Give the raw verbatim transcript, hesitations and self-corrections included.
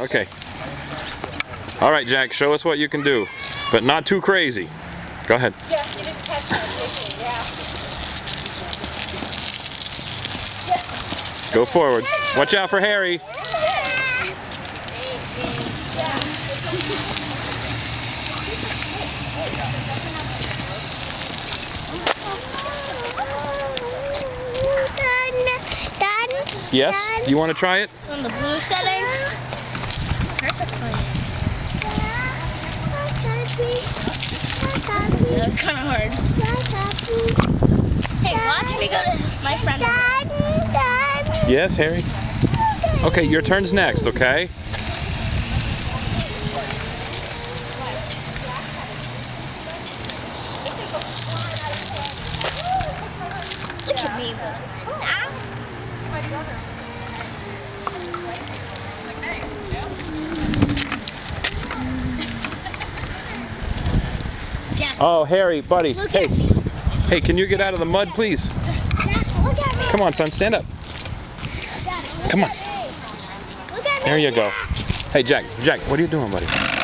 Okay. All right, Jack, show us what you can do, but not too crazy. Go ahead. Yeah, you didn't catch that, did you? Yeah. Go forward. Watch out for Harry. Yes? Do you want to try it? On the blue setting? Perfectly. Yeah, it's kind of hard. Hey, watch me go to my friend. Yes, Harry? Okay, your turn's next, okay? Look at me. Oh, Harry, buddy. Look hey. at me. Hey, can you get out of the mud, please? Look at me. Come on, son, stand up. Come on. Look at me. There you go. Hey, Jack. Jack, what are you doing, buddy?